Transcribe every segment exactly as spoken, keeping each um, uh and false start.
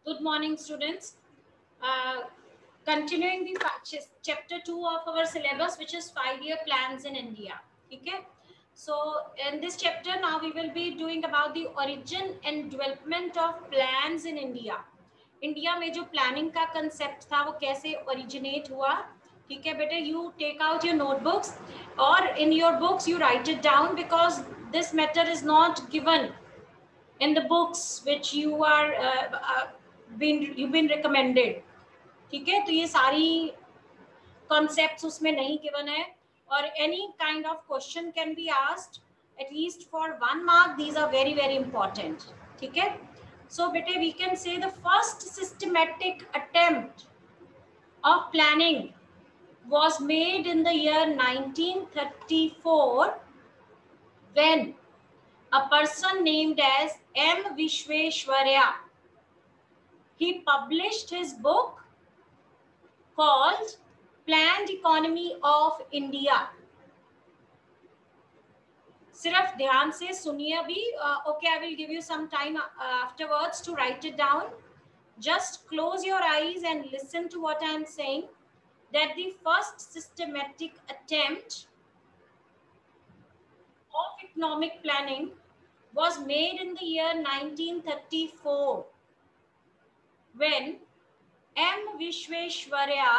Good morning, students. Uh, Continuing the fa- ch- chapter two of our syllabus, which is five-year plans in India. Okay. So in this chapter, now we will be doing about the origin and development of plans in India. India में जो planning का concept था वो कैसे originate हुआ. ठीक है बेटे, you take out your notebooks और in your books you write it down because this matter is not given in the books which you are uh, uh, been you've been recommended. ठीक है, तो ये सारी concepts उसमें नहीं given है और any kind of question can be asked at least for one mark. These are very very important. ठीक है, so बेटे we can say the first systematic attempt of planning was made in the year nineteen thirty-four when a person named as M. Vishweshwarya, he published his book called Planned Economy of India. सिर्फ ध्यान से सुनिए अभी. Okay, I will give you some time afterwards to write it down. Just close your eyes and listen to what I am saying. That the first systematic attempt of economic planning was made in the year nineteen thirty-four when M. Vishweshwarya,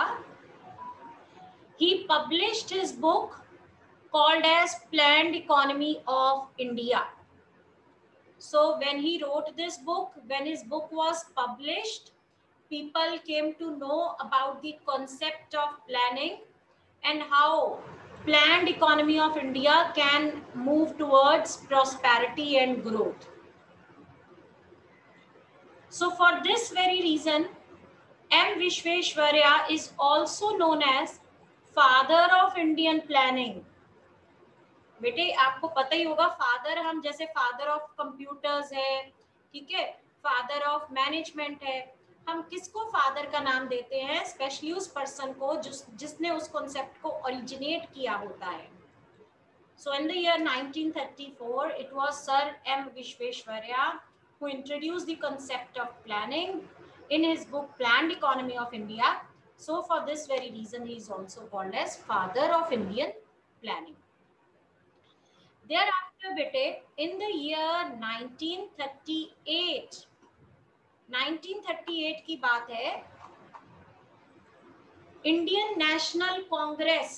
he published his book called as Planned Economy of India. So when he wrote this book, when his book was published, people came to know about the concept of planning and how planned economy of India can move towards prosperity and growth. So for this very reason, M. Vishweshwarya is also known as father of Indian planning. बेटे आपको पता ही होगा, father हम जैसे father of computers है, ठीक है, father of management है, हम किसको फादर का नाम देते हैं? स्पेशली उस पर्सन को जिस जिसने उस कॉन्सेप्ट को ओरिजिनेट किया होता है. So in the year nineteen thirty-four, it was Sir M. Vishweshwarya who introduced the concept of planning in his book Planned Economy of India. So for this very reason, he is also called as father of Indian planning. Thereafter, bete, in the year nineteen thirty-eight, nineteen thirty-eight की बात है, Indian National Congress,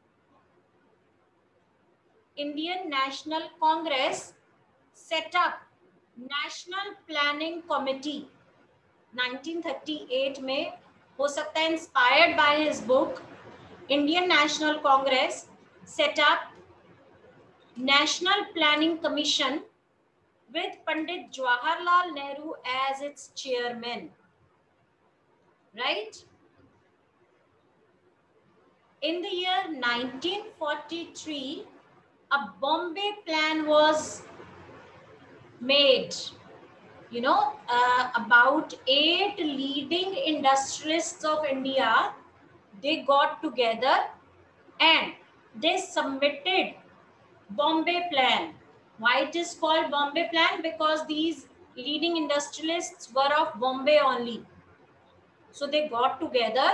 Indian National Congress set up National Planning Committee. nineteen thirty-eight में, हो सकता है inspired by his book, Indian National Congress set up National Planning Commission with Pandit Jawaharlal Nehru as its chairman, right? In the year nineteen forty-three, a Bombay plan was made. You know, uh, about eight leading industrialists of India, they got together and they submitted Bombay plan. Why it is called Bombay plan? Because these leading industrialists were of Bombay only. So they got together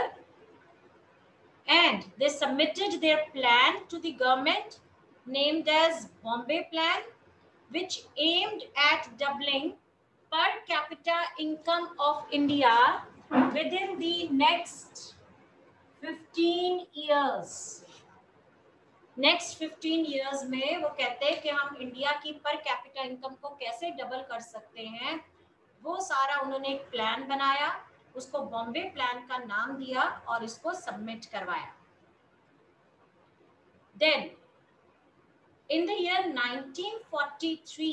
and they submitted their plan to the government named as Bombay plan, which aimed at doubling per capita income of India within the next fifteen years. Next fifteen years में वो कहते हैं कि हम India की per capita income को कैसे double कर सकते हैं. वो सारा उन्होंने एक प्लान बनाया, उसको बॉम्बे प्लान का नाम दिया और इसको सबमिट करवाया. Then in the year nineteen forty-three,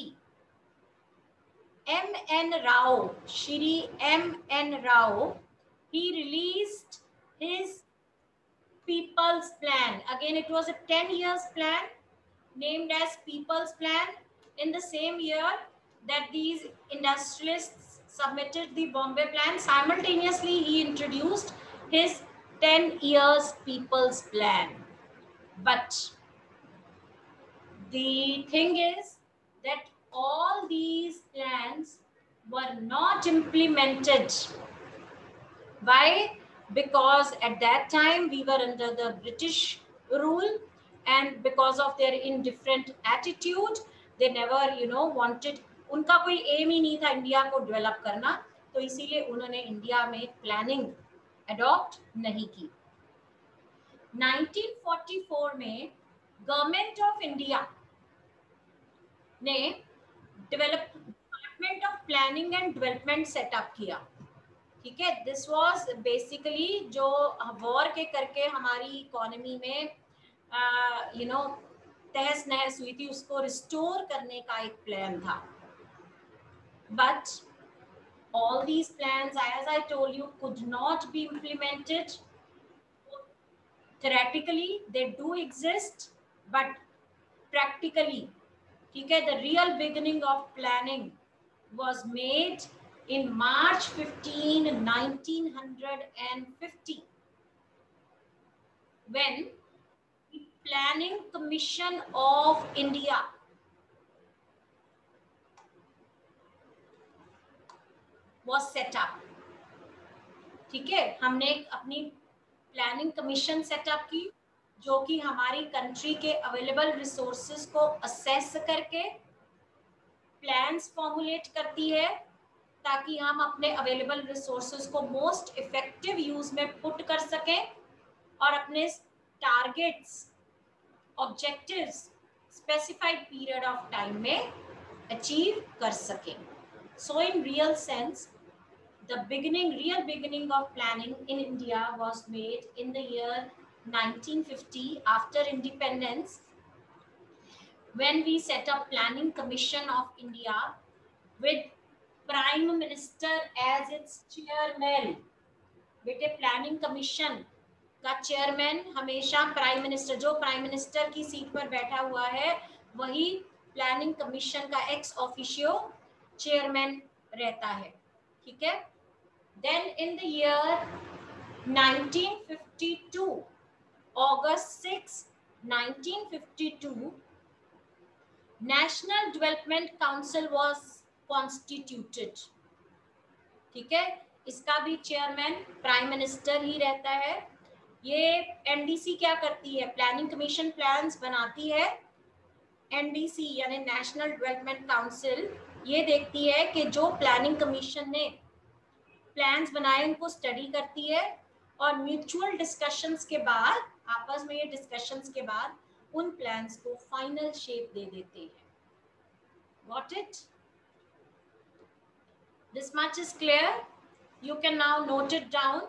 M N Rao, Shri M N Rao, he released his People's Plan. Again, it was a ten years plan named as People's Plan. In the same year that these industrialists submitted the Bombay plan, simultaneously he introduced his ten years People's Plan. But the thing is that all these plans were not implemented. Why? Because at that time we were under the British rule, and because of their indifferent attitude, they never, you know, wanted. उनका कोई M ही नहीं था India को develop करना, तो इसीलिए उन्होंने India में प्लानिंग अडॉप्ट नहीं की. नाइनटीन फोर्टी फोर में गवर्नमेंट ऑफ इंडिया ने develop department of planning and development set up किया. ठीक है, दिस वाज बेसिकली जो वॉर के करके हमारी इकोनॉमी में यू नो तहस नहस हुई थी, उसको रिस्टोर करने का एक प्लान था. But all these plans, as I told you, could not be implemented. Theoretically they do exist, but practically, okay, the real beginning of planning was made in March fifteenth, nineteen fifty, when the Planning Commission of India was set up. ठीक है, हमने अपनी planning commission setup की, जो कि हमारी country के available resources को असेस करके प्लान्स फॉर्मुलेट करती है, ताकि हम अपने अवेलेबल रिसोर्सेज को मोस्ट इफेक्टिव यूज में पुट कर सकें और अपने targets, objectives specified period of time में अचीव कर सकें. So in real sense, the beginning, real beginning of planning in India was made in the year nineteen fifty, after independence, when we set up Planning Commission of India with Prime Minister as its chairman. बेटे, planning commission का chairman हमेशा prime minister, जो prime minister की seat पर बैठा हुआ है वही प्लानिंग कमीशन का एक्स ऑफिशियो चेयरमैन रहता है. ठीक है. Then in the year nineteen fifty-two, August sixth, nineteen fifty-two, National Development Council was constituted. ठीक है, इसका भी चेयरमैन प्राइम मिनिस्टर ही रहता है. ये एनडीसी क्या करती है? प्लानिंग कमीशन प्लान्स बनाती है. एनडीसी यानी नेशनल डेवलपमेंट काउंसिल ये देखती है कि जो प्लानिंग कमीशन ने प्लान्स बनाए उनको स्टडी करती है, और म्यूचुअल डिस्कशंस के बाद, आपस में ये डिस्कशंस के बाद उन प्लान्स को फाइनल शेप दे देते हैं. Got it? This much is clear. You can now note it down.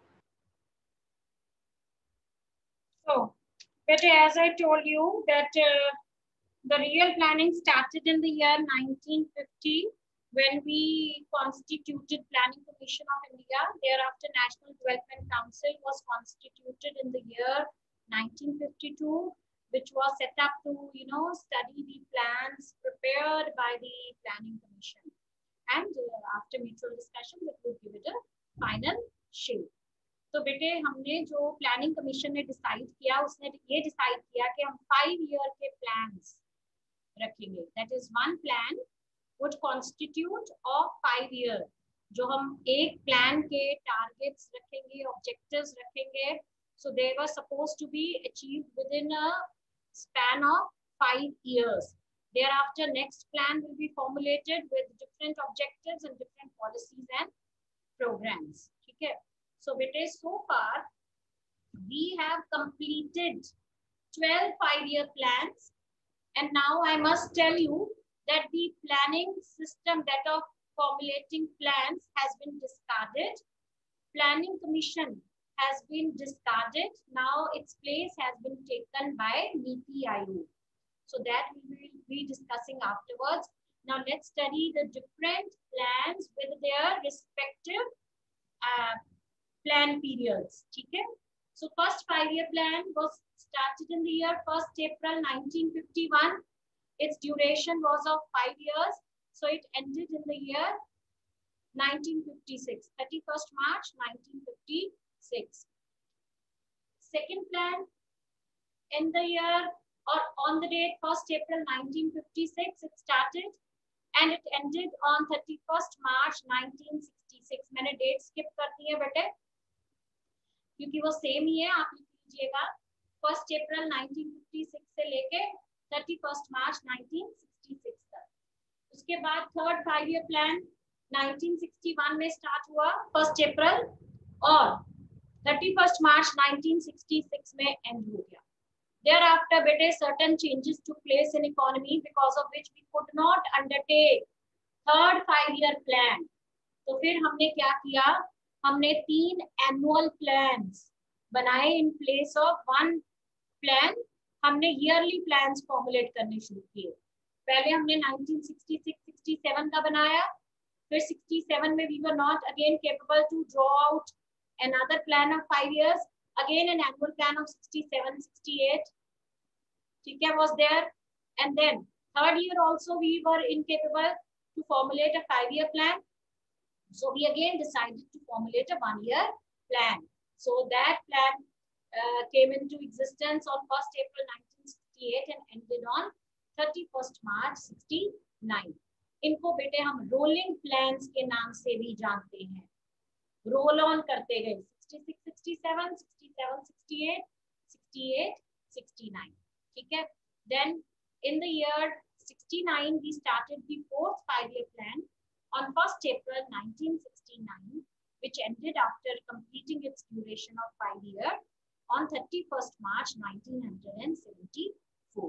So, but as I told you that uh, the real planning started in the year nineteen fifty, when we constituted Planning Commission of India. Thereafter, National Development Council was constituted in the year nineteen fifty-two, which was set up to, you know, study the plans prepared by the Planning Commission. And uh, after mutual discussion, it would give it a final shape. तो बेटे, हमने जो planning commission ने decide किया, उसने ये decide किया कि हम फाइव ईयर के प्लान्स रखेंगे. That is one plan would constitute of five year. जो हम एक प्लान के टारगेट्स रखेंगे, ऑब्जेक्टिव्स रखेंगे, so they were supposed to be achieved within a span of five years. Thereafter, next plan will be formulated with different objectives and different policies and programs. ठीक है. So बेटे, so far we have completed twelve five-year plans, and now I must tell you that the planning system, that of formulating plans, has been discarded. Planning Commission has been discarded. Now its place has been taken by Niti Aayog. So that we will be discussing afterwards. Now let's study the different plans with their respective uh, plan periods. Okay? So first five-year plan was started in the year first April nineteen fifty-one. Its duration was of five years, so it ended in the year nineteen fifty-six, thirty-first March nineteen fifty-six. Second plan, in the year or on the date first April nineteen fifty-six, it started. and it ended on thirty-first March nineteen sixty-six. मैंने date skip कर दी है बेटे क्योंकि वो same ही है, आप लिख लीजिएगा first April nineteen fifty six से लेके thirty first March nineteen sixty six तक। उसके बाद third five year plan nineteen sixty one में स्टार्ट हुआ फर्स्ट अप्रैल और thirty first March nineteen sixty six में एंड हो गया। Thereafter, बेटे certain changes took place in economy because of which we could not undertake third five-year plan. तो फिर हमने क्या किया, हमने तीन annual plans बनाए in place of one plan. हमने yearly plans formulate करने शुरू किए। पहले हमने nineteen sixty six sixty seven का बनाया, फिर सिक्सटी सेवन में we were not again capable to draw out another plan of five years. Again an annual plan of sixty-seven sixty-eight, ठीक है, was there, and then third year also we were incapable to formulate a five year plan, so we again decided to formulate a one year plan. So that plan uh, came into existence on first April nineteen sixty-eight and ended on thirty-first March sixty-nine. इनको बेटे हम rolling plans के नाम से भी जानते हैं, role on करते गए sixty six sixty seven sixty seven sixty eight sixty eight sixty nine, ठीक है। Then in the year sixty-nine we started the fourth five year plan on first April nineteen sixty-nine, which ended after completing its duration of five years on thirty-first March nineteen seventy-four.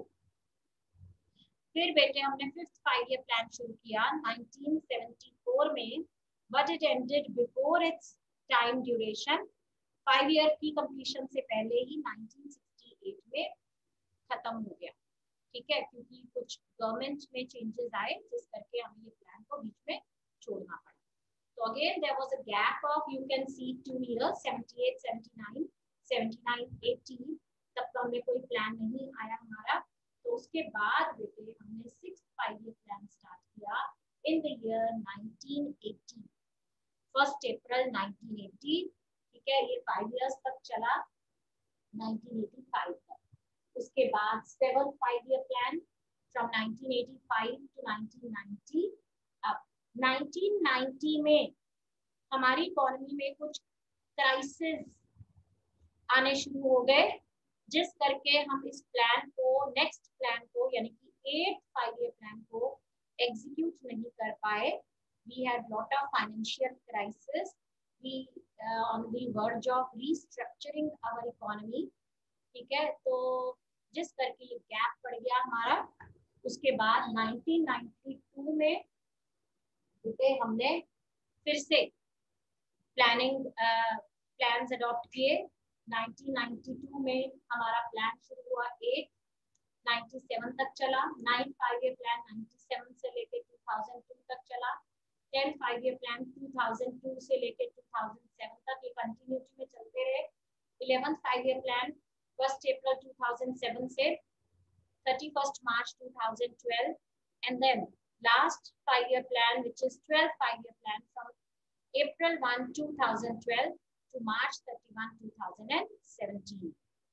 फिर बेटे हमने fifth five year plan शुरू किया nineteen seventy four में, but it ended before its time duration. Five year की completion से पहले ही nineteen sixty eight में खत्म हो गया, ठीक है, क्योंकि कुछ गवर्नमेंट में चेंजेस आए जिस करके हमें ये प्लान को बीच में छोड़ना पड़ा। तो again there was a gap of you can see two years seventy eight seventy nine seventy nine eighty, तब तो हमें कोई प्लान नहीं आया हमारा। तो उसके बाद बेटे हमने sixth five year plan start किया in the year nineteen eighty, first April nineteen eighty, ठीक है, ये फाइव इयर्स तक चला नाइनटीन एटी फाइव तक। उसके बाद seven five year plan from nineteen eighty five to nineteen ninety. अब नाइनटीन नाइंटी में हमारी इकोनॉमी में कुछ क्राइसिस आने शुरू हो गए, जिस करके हम इस प्लान को नेक्स्ट प्लान को यानी कि एट फाइव ईयर प्लान को एग्जीक्यूट नहीं कर पाए। We had lot of financial crisis, we on the verge of restructuring our economy, ठीक है, तो जिस करके ये गैप पड़ गया हमारा। उसके बाद नाइनटीन नाइंटी टू में बेटे हमने फिर से प्लानिंग प्लान्स अडॉप्ट किए। नाइनटीन नाइंटी टू में हमारा प्लान शुरू हुआ एट, नाइंटी सेवन तक चला। Nine five year plan ninety seven से लेके टू थाउजेंड टू तक चला। Ten five year plan two thousand two से लेके टू थाउजेंड सेवन तक ये कंटिन्यूटी में चलते रहे। Eleventh five year plan first April two thousand seven से thirty first March two thousand twelve, and then last five year plan which is twelfth five year plan from April first two thousand twelve to March thirty-first two thousand seventeen.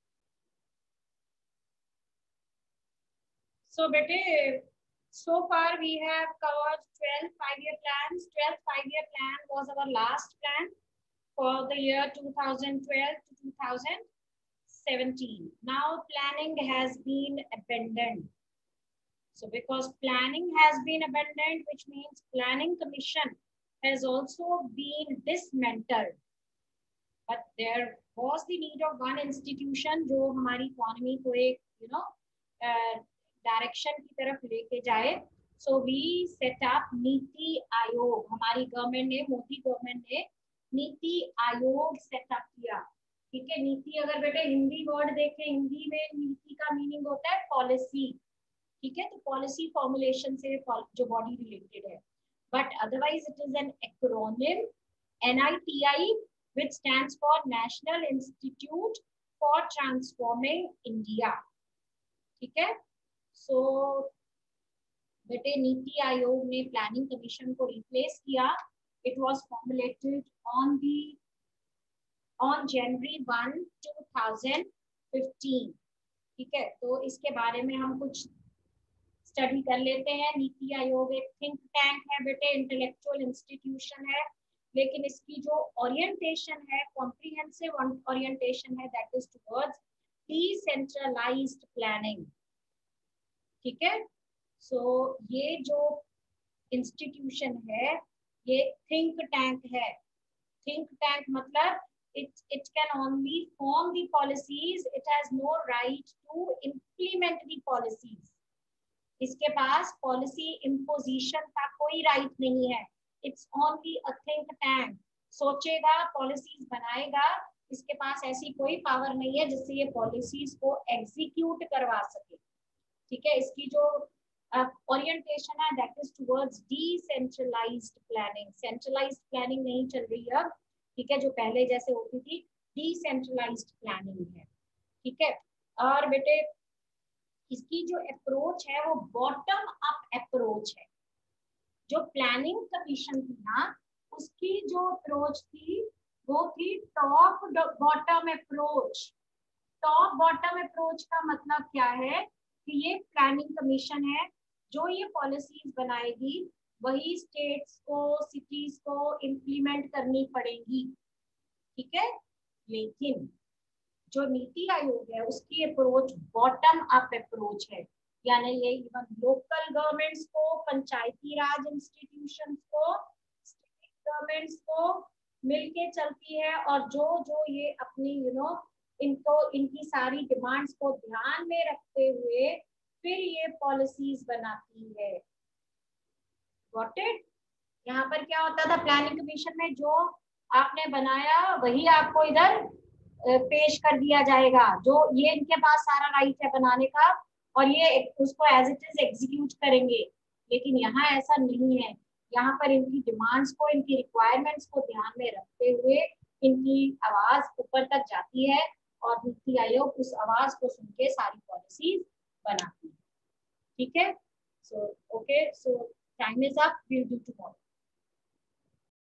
So bete so far we have covered twelve five year plans. twelfth five year plan was our last plan for the year two thousand twelve to two thousand seventeen. Now planning has been abandoned. So because planning has been abandoned, which means planning commission has also been dismantled. But there was the need of one institution जो हमारी economy को एक you know direction की तरफ लेके जाए. So we set up NITI Aayog. हमारी government ने, मोदी गवर्नमेंट ने नीति आयोग सेटअप किया. ठीक है, नीति अगर बेटे हिंदी वर्ड देखें, हिंदी में नीति का मीनिंग होता है पॉलिसी. ठीक है, तो पॉलिसी फॉर्मुलेशन से जो बॉडी रिलेटेड है, but otherwise it is an acronym N I T I which stands for National Institute for Transforming India. ठीक है, सो बेटे नीति आयोग ने प्लानिंग कमीशन को रिप्लेस किया. It was formulated on the on January one two thousand fifteen. ठीक है, तो इसके बारे में हम कुछ स्टडी कर लेते हैं। नीति आयोग एक थिंक टैंक है बेटे, इंटेलेक्चुअल इंस्टीट्यूशन है, लेकिन इसकी जो ओरिएंटेशन है, कॉम्प्रिहेंसिव ओरिएंटेशन है, that is towards decentralised planning. ठीक है, सो so, ये जो इंस्टीट्यूशन है ये थिंक टैंक है। थिंक टैंक मतलब it it can only form the policies, it has no right to implement the policies। इसके पास पॉलिसी इम्पोजिशन का कोई राइट नहीं है। It's only a think tank, सोचेगा, पॉलिसीज बनाएगा, इसके पास ऐसी कोई पावर नहीं है जिससे ये पॉलिसीज को एग्जीक्यूट करवा सके। ठीक है, इसकी जो ओरिएंटेशन uh, है that is towards decentralised planning. Centralised planning नहीं चल रही है, ठीक है, जो पहले जैसे होती थी, डिसेंट्रलाइज्ड प्लानिंग है। ठीक है, और बेटे इसकी जो अप्रोच है वो बॉटम अप अप्रोच है। जो प्लानिंग कमीशन थी ना, उसकी जो अप्रोच थी वो थी top bottom approach. Top bottom approach का मतलब क्या है कि ये प्लानिंग कमीशन है, जो ये पॉलिसीज बनाएगी वही स्टेट्स को, सिटीज को इम्प्लीमेंट करनी पड़ेगी। ठीक है, लेकिन जो नीति आयोग है उसकी अप्रोच बॉटम अप अप्रोच है, यानी ये इवन लोकल गवर्नमेंट्स को, पंचायती राज इंस्टीट्यूशंस को, स्टेट गवर्नमेंट्स को मिलके चलती है, और जो जो ये अपनी यू नो इनको इनकी सारी डिमांड्स को ध्यान में रखते हुए फिर ये पॉलिसीज बनाती है। Got it? यहाँ पर क्या होता था प्लानिंग कमीशन में, जो आपने बनाया वही आपको इधर पेश कर दिया जाएगा, जो ये इनके पास सारा राइट है बनाने का, और ये उसको एज इट इज एग्जीक्यूट करेंगे। लेकिन यहाँ ऐसा नहीं है, यहाँ पर इनकी डिमांड्स को, इनकी रिक्वायरमेंट्स को ध्यान में रखते हुए इनकी आवाज ऊपर तक जाती है, और नीति आयोग उस आवाज को सुन के सारी पॉलिसीज बनाती है। ठीक है, so okay, so time is up, will do tomorrow.